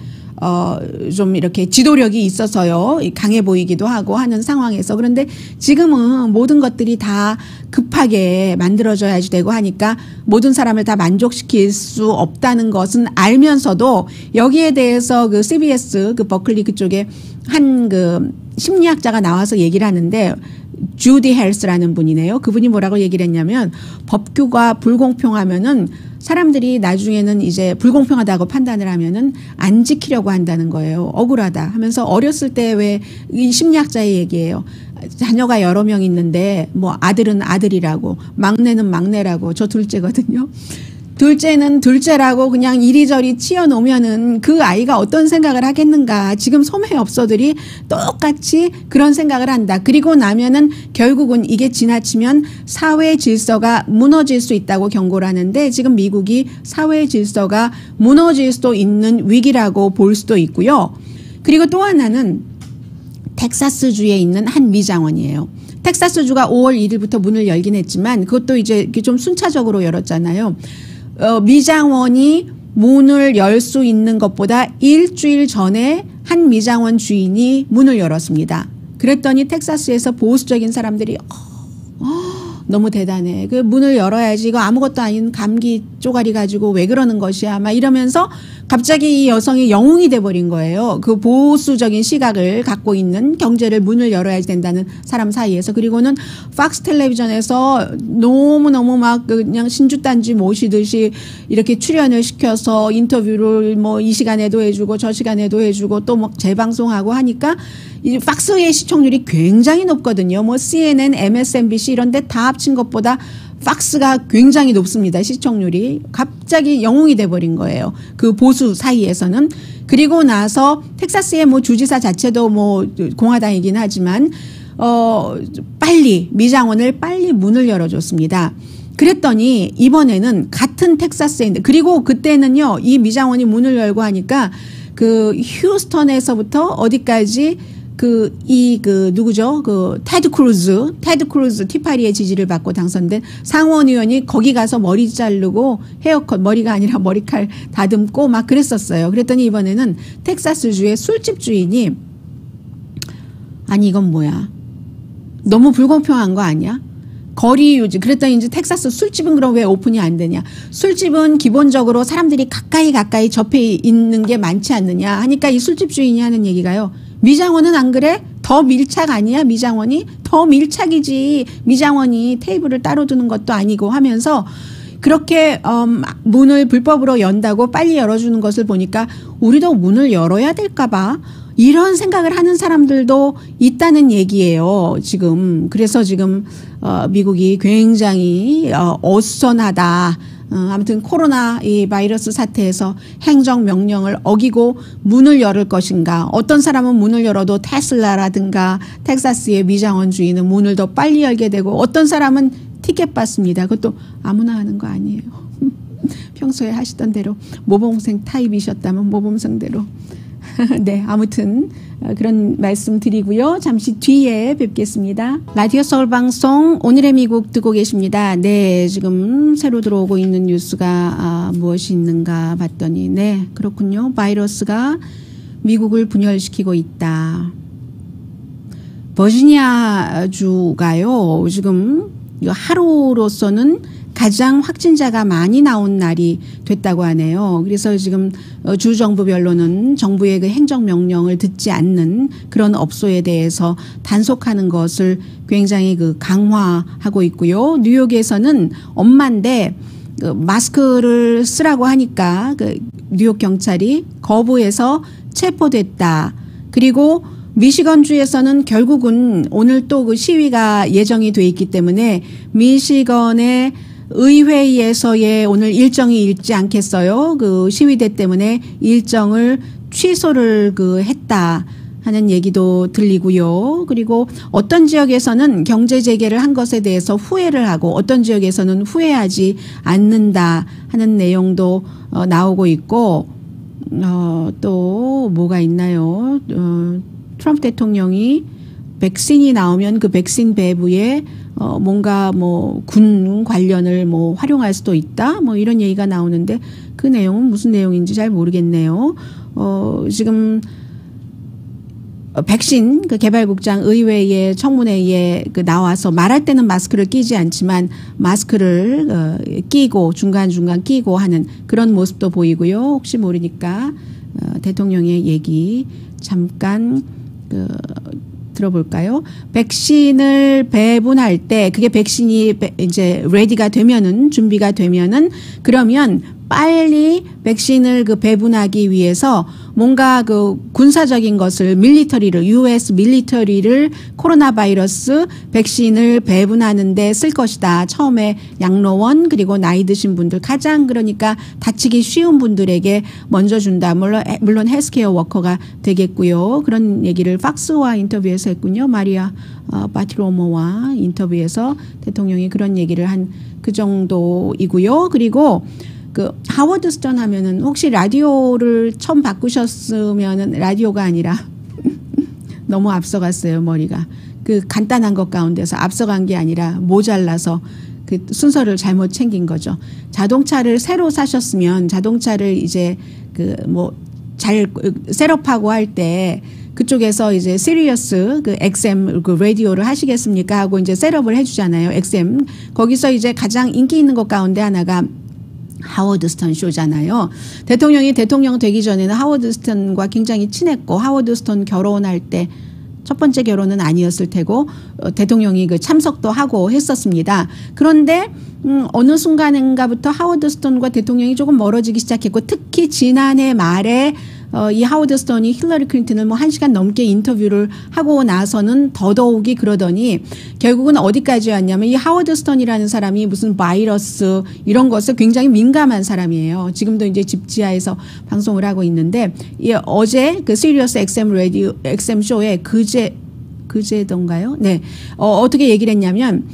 [SPEAKER 1] 지도력이 있어서요. 강해 보이기도 하고 하는 상황에서. 그런데 지금은 모든 것들이 다 급하게 만들어져야지 되고 하니까 모든 사람을 다 만족시킬 수 없다는 것은 알면서도 여기에 대해서 그 CBS 그 버클리 그쪽에 한 그 심리학자가 나와서 얘기를 하는데 주디 헬스라는 분이네요. 그분이 뭐라고 얘기를 했냐면 법규가 불공평하면은 사람들이 나중에는 이제 불공평하다고 판단을 하면은 안 지키려고 한다는 거예요. 억울하다 하면서 어렸을 때 왜 이 심리학자의 얘기예요. 자녀가 여러 명 있는데 뭐 아들은 아들이라고 막내는 막내라고 저 둘째거든요. 둘째는 둘째라고 그냥 이리저리 치여놓으면은 그 아이가 어떤 생각을 하겠는가. 지금 소매업소들이 똑같이 그런 생각을 한다. 그리고 나면은 결국은 이게 지나치면 사회 질서가 무너질 수 있다고 경고를 하는데 지금 미국이 사회 질서가 무너질 수도 있는 위기라고 볼 수도 있고요. 그리고 또 하나는 텍사스주에 있는 한 미장원이에요. 텍사스주가 5월 1일부터 문을 열긴 했지만 그것도 이제 좀 순차적으로 열었잖아요. 미장원이 문을 열 수 있는 것보다 일주일 전에 한 미장원 주인이 문을 열었습니다. 그랬더니 텍사스에서 보수적인 사람들이 너무 대단해. 그 문을 열어야지. 이거 아무것도 아닌 감기 쪼가리 가지고 왜 그러는 것이야. 막 이러면서 갑자기 이 여성이 영웅이 돼버린 거예요. 그 보수적인 시각을 갖고 있는 경제를 문을 열어야 된다는 사람 사이에서. 그리고는 팍스 텔레비전에서 너무너무 막 그냥 신주단지 모시듯이 이렇게 출연을 시켜서 인터뷰를 뭐 이 시간에도 해주고 저 시간에도 해주고 또 뭐 재방송하고 하니까 이 팍스의 시청률이 굉장히 높거든요. 뭐 CNN, MSNBC 이런 데 다 합친 것보다 팍스가 굉장히 높습니다. 시청률이. 갑자기 영웅이 돼버린 거예요. 그 보수 사이에서는. 그리고 나서 텍사스의 뭐 주지사 자체도 뭐 공화당이긴 하지만 미장원을 빨리 문을 열어줬습니다. 그랬더니 이번에는 같은 텍사스에 그리고 그때는요 이 미장원이 문을 열고 하니까 그 휴스턴에서부터 어디까지 누구죠? 테드 크루즈 티파리의 지지를 받고 당선된 상원 의원이 거기 가서 머리 자르고 헤어컷, 머리가 아니라 머리칼 다듬고 막 그랬었어요. 그랬더니 이번에는 텍사스주의 술집 주인이 아니 이건 뭐야? 너무 불공평한 거 아니야? 거리 유지. 그랬더니 이제 텍사스 술집은 그럼 왜 오픈이 안 되냐? 술집은 기본적으로 사람들이 가까이 접해 있는 게 많지 않느냐 하니까 이 술집 주인이 하는 얘기가요. 미장원은 안 그래? 더 밀착 아니야? 미장원이? 더 밀착이지. 미장원이 테이블을 따로 두는 것도 아니고 하면서 그렇게 문을 불법으로 연다고 빨리 열어주는 것을 보니까 우리도 문을 열어야 될까 봐 이런 생각을 하는 사람들도 있다는 얘기예요. 지금. 그래서 지금 미국이 굉장히 어수선하다. 아무튼 코로나 이 바이러스 사태에서 행정명령을 어기고 문을 열을 것인가. 어떤 사람은 문을 열어도 테슬라라든가 텍사스의 미장원 주인은 문을 더 빨리 열게 되고 어떤 사람은 티켓 받습니다. 그것도 아무나 하는 거 아니에요. 평소에 하시던 대로 모범생 타입이셨다면 모범생대로. 네, 아무튼 그런 말씀 드리고요. 잠시 뒤에 뵙겠습니다. 라디오 서울 방송 오늘의 미국 듣고 계십니다. 네, 지금 새로 들어오고 있는 뉴스가 무엇이 있는가 봤더니 네, 그렇군요. 바이러스가 미국을 분열시키고 있다. 버지니아주가요. 지금 하루로서는 가장 확진자가 많이 나온 날이 됐다고 하네요. 그래서 지금 주 정부별로는 정부의 그 행정명령을 듣지 않는 그런 업소에 대해서 단속하는 것을 굉장히 강화하고 있고요. 뉴욕에서는 엄마인데 마스크를 쓰라고 하니까 뉴욕 경찰이 거부해서 체포됐다. 그리고 미시건주에서는 결국은 오늘 또 그 시위가 예정이 돼 있기 때문에 미시건의 의회에서의 오늘 일정이 있지 않겠어요? 그 시위대 때문에 일정을 취소를 했다 하는 얘기도 들리고요. 그리고 어떤 지역에서는 경제 재개를 한 것에 대해서 후회를 하고 어떤 지역에서는 후회하지 않는다 하는 내용도 나오고 있고 또 뭐가 있나요? 트럼프 대통령이 백신이 나오면 그 백신 배부에 뭔가 군 관련을 활용할 수도 있다 이런 얘기가 나오는데 그 내용은 무슨 내용인지 잘 모르겠네요. 지금 백신 개발국장 의회의 청문회에 나와서 말할 때는 마스크를 끼지 않지만 마스크를 끼고 중간중간 끼고 하는 그런 모습도 보이고요. 혹시 모르니까 대통령의 얘기 잠깐 들어볼까요? 백신을 배분할 때 그게 백신이 이제 레디가 되면은 준비가 되면은 그러면 빨리 백신을 배분하기 위해서 뭔가 군사적인 것을 밀리터리를 US 밀리터리를 코로나 바이러스 백신을 배분하는 데 쓸 것이다. 처음에 양로원 그리고 나이 드신 분들 가장 그러니까 다치기 쉬운 분들에게 먼저 준다. 물론 헬스케어 워커가 되겠고요. 그런 얘기를 팍스와 인터뷰에서 했군요. 마리아 바티로모와 인터뷰에서 대통령이 그런 얘기를 한 그 정도이고요. 그리고 하워드 스턴 하면은 혹시 라디오를 처음 바꾸셨으면은 라디오가 아니라 너무 앞서갔어요, 머리가. 간단한 것 가운데서 앞서간 게 아니라 모자라서 순서를 잘못 챙긴 거죠. 자동차를 새로 사셨으면 자동차를 이제 잘 셋업하고 할 때 그쪽에서 이제 시리어스 XM 라디오를 하시겠습니까 하고 이제 셋업을 해주잖아요. XM 거기서 이제 가장 인기 있는 것 가운데 하나가 하워드 스턴 쇼잖아요. 대통령이 대통령 되기 전에는 하워드 스턴과 굉장히 친했고 하워드 스턴 결혼할 때 첫 번째 결혼은 아니었을 테고 대통령이 참석도 하고 했었습니다. 그런데 어느 순간인가부터 하워드 스턴과 대통령이 조금 멀어지기 시작했고 특히 지난해 말에 이 하워드 스턴이 힐러리 클린턴을 1시간 넘게 인터뷰를 하고 나서는 더더욱이 그러더니 결국은 어디까지 왔냐면 이 하워드 스턴이라는 사람이 무슨 바이러스 이런 것에 굉장히 민감한 사람이에요. 지금도 이제 집지하에서 방송을 하고 있는데 어제 시리어스 XM 쇼에 그제던가요? 네. 어떻게 얘기를 했냐면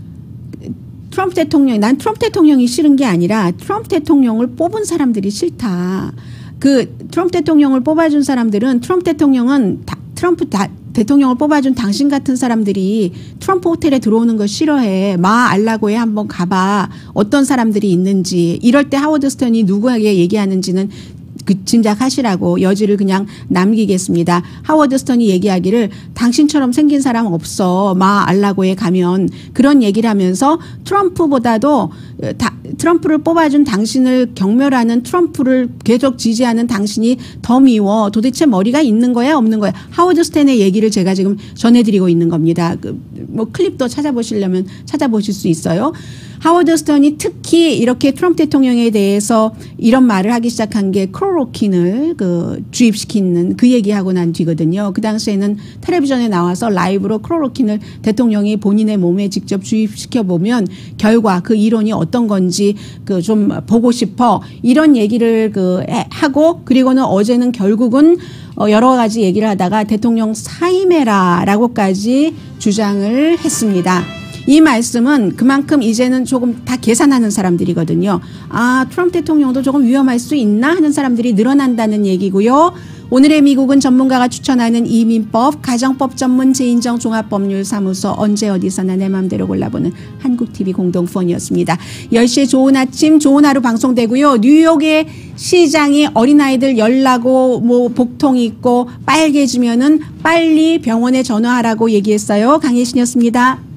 [SPEAKER 1] 난 트럼프 대통령이 싫은 게 아니라 트럼프 대통령을 뽑은 사람들이 트럼프 대통령을 뽑아준 사람들은 트럼프 대통령은 트럼프 대통령을 뽑아준 당신 같은 사람들이 트럼프 호텔에 들어오는 거 싫어해. 마 알라고에 한번 가봐. 어떤 사람들이 있는지. 이럴 때 하워드 스턴이 누구에게 얘기하는지는 짐작하시라고 여지를 그냥 남기겠습니다. 하워드 스턴이 얘기하기를 당신처럼 생긴 사람 없어. 마 알라고에 가면. 그런 얘기를 하면서 트럼프보다도 트럼프를 뽑아준 당신을 경멸하는 트럼프를 계속 지지하는 당신이 더 미워. 도대체 머리가 있는 거야 없는 거야. 하워드 스턴의 얘기를 제가 지금 전해드리고 있는 겁니다. 뭐 클립도 찾아보시려면 찾아보실 수 있어요. 하워드 스턴이 특히 이렇게 트럼프 대통령에 대해서 이런 말을 하기 시작한 게 클로로킨을 주입시키는 그 얘기하고 난 뒤거든요. 그 당시에는 텔레비전에 나와서 라이브로 클로로킨을 대통령이 본인의 몸에 직접 주입시켜 보면 결과 그 이론이 어떤 건지 좀 보고 싶어 이런 얘기를 하고 그리고는 어제는 결국은 여러 가지 얘기를 하다가 대통령 사임해라라고까지 주장을 했습니다. 이 말씀은 그만큼 이제는 조금 다 계산하는 사람들이거든요. 아, 트럼프 대통령도 조금 위험할 수 있나 하는 사람들이 늘어난다는 얘기고요. 오늘의 미국은 전문가가 추천하는 이민법, 가정법 전문 재인정 종합법률사무소 언제 어디서나 내 맘대로 골라보는 한국TV 공동폰이었습니다. 10시에 좋은 아침 좋은 하루 방송되고요. 뉴욕의 시장이 어린아이들 열나고 뭐 복통이 있고 빨개지면은 빨리 병원에 전화하라고 얘기했어요. 강혜신이었습니다.